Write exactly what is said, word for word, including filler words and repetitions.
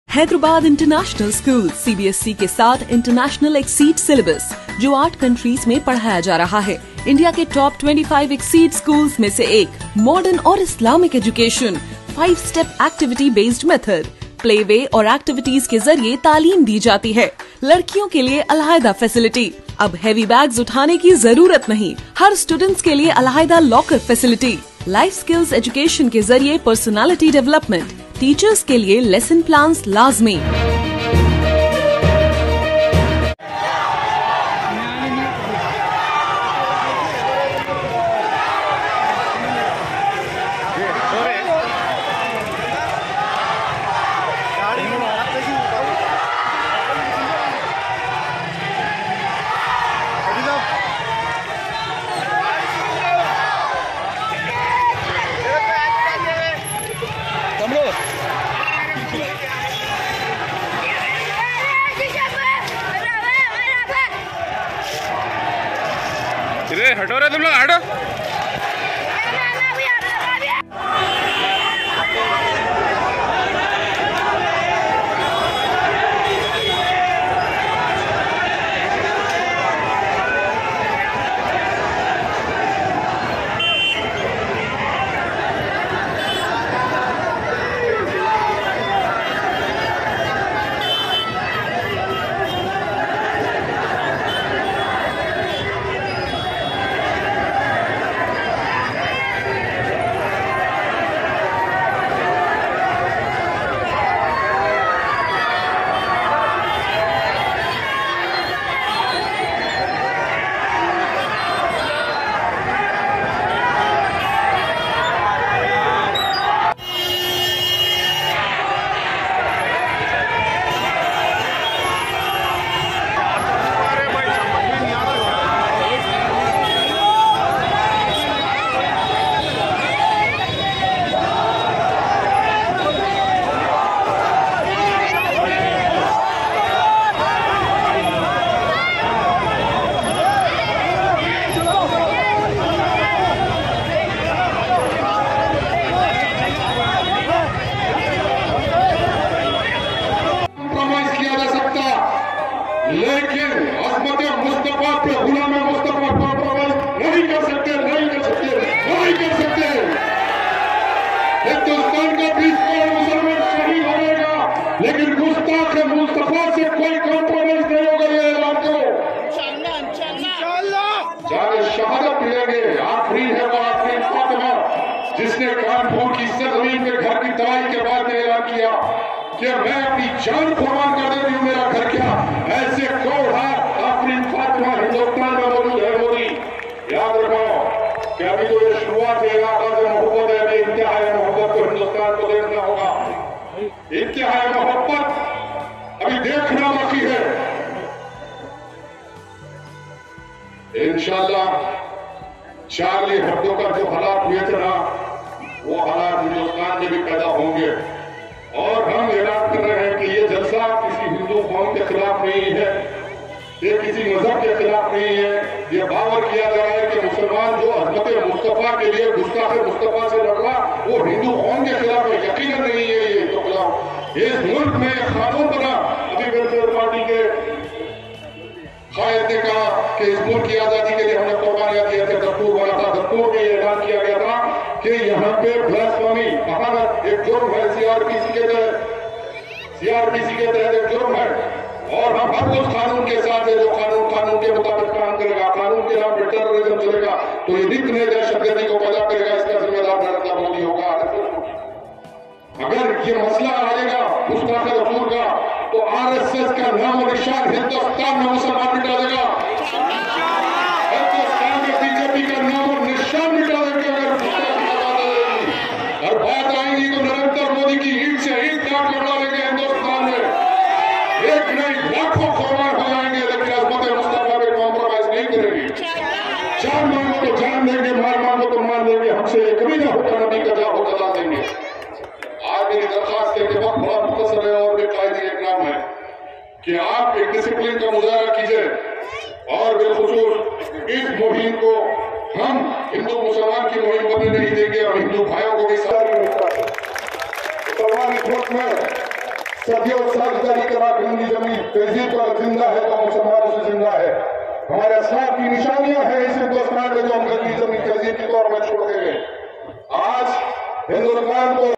Hyderabad international school CBSE के साथ international exceed syllabus जो आठ कंट्रीज में पढ़ाया जा रहा है। इंडिया के टॉप पच्चीस एक्सीड स्कूल्स में से एक। मॉडर्न और Islamic education, five step activity based method, play way और एक्टिविटीज के जरिए तालीम दी जाती है। लड़कियों के लिए अलहदा फैसिलिटी, अब हैवी बैग्स उठाने की जरूरत नहीं। हर स्टूडेंट्स के लिए अलहदा locker facility. Life skills education के जरिए पर्सनालिटी डेवलपमेंट। टीचर्स के लिए लेसन प्लान्स लाजमी। इधर हटो रे तुम लोग, हटो। लेकिन अज़मत मुस्तफा पे गुलाम मुस्तफा कॉम्प्रोमाइज नहीं कर सकते, नहीं कर सकते, नहीं कर सकते। हिंदुस्तान का बीस करोड़ मुसलमान शहीद हो जाएगा, लेकिन गुस्ताख मुस्तफा से कोई कॉम्प्रोमाइज नहीं होगा। ये ऐलान करो, चाहे शहादत मिलेंगे। आखिरी है वो आखिरी फातिमा जिसने कानपुर की सरजमीन में घर की तबाही के बाद ऐलान किया कि मैं अपनी जान कुर्बान कर देती हूँ, मेरा घर क्या। ऐसे कौन आखिरी फातिमा हिंदुस्तान में मौजूद है। मोदी याद रखो कि अभी तो ये शुरुआत है, आगाज़ मोहब्बत है। इंतहाई मोहब्बत को हिंदुस्तान को देखना होगा। इंतहाई मोहब्बत अभी देखना बाकी है। इंशाल्लाह चार्ली हेब्डो का जो हालात हुए थे ना, वो हालात हिंदुस्तान में भी पैदा होंगे। और हम ऐलान कर रहे हैं कि ये जलसा किसी हिंदू कौम के खिलाफ नहीं है, ये किसी मजहब के खिलाफ नहीं है। ये बावर किया जा रहा है कि मुसलमान जो अज़मत मुस्तफा के लिए गुस्ताख मुस्तफा से लड़ा, वो हिंदू कौम के खिलाफ है। यकीनन नहीं है ये तो खिलाफ। इस मुल्क में कानून बना, अभी वेलफेयर पार्टी के कायद ने कहा कि इस मुल्क की आजादी के लिए हमने कुर्बानियां दी थे, दस्तूर बना था। दस्तूर में ऐलान किया गया था कि यहाँ पे ब्लास्फेमी महानत एक जुर्म है, सीआरपीसी के तहत सीआरपीसी के तहत एक जुर्म है। और हम हर उस कानून के साथ है जो कानून कानून के मुताबिक काम करेगा। कानून के नाम पर टेररिज्म चलेगा तो ये नित नए दहशतगर्दी को पैदा करेगा। इसका जिम्मेदार नरेंद्र मोदी होगा। अगर ये मसला आएगा गुस्ताख रसूल का, तो आरएसएस का नाम और निशान हिंदुस्तान में मुसलमान मिटा देगा। हिंदुस्तान में बीजेपी का नाम और निशान मिटा देंगे अगर और बात आएगी तो नरेंद्र मोदी की ईट से ईट काट कर डालेंगे। हिंदुस्तान में एक नहीं लाखों कुर्बान हो जाएंगे, लेकिन अज़मत मुस्तफा पे कॉम्प्रोमाइज नहीं करेंगे। जान मांगो तो जान देंगे, माल मांगो तो माल देंगे। हमसे ये कभी ना होगा, नबी का जा हो जला देंगे। आज मेरी दरखास्त है कि वक्त बड़ा मुख्तसर है और बेकायदे एक नाम है कि आप एक डिसिप्लिन का मुजाहरा कीजिए और बिलखुसूस इस मुहिम को हम हिंदू मुसलमान की मुहिम बनने नहीं देंगे और हिंदू भाइयों को भी साथ मुसलमान इस वक्त में सदियों साझेदारी करा गंदी जमीन तहजीब पर जिंदा है तो मुसलमानों से जिंदा है। हमारे असलाफ की निशानियां हैं इस हिंदुस्तान में जो हम गंदी जमीन तहजीब के तौर में छोड़ गए। आज हिंदुस्तान को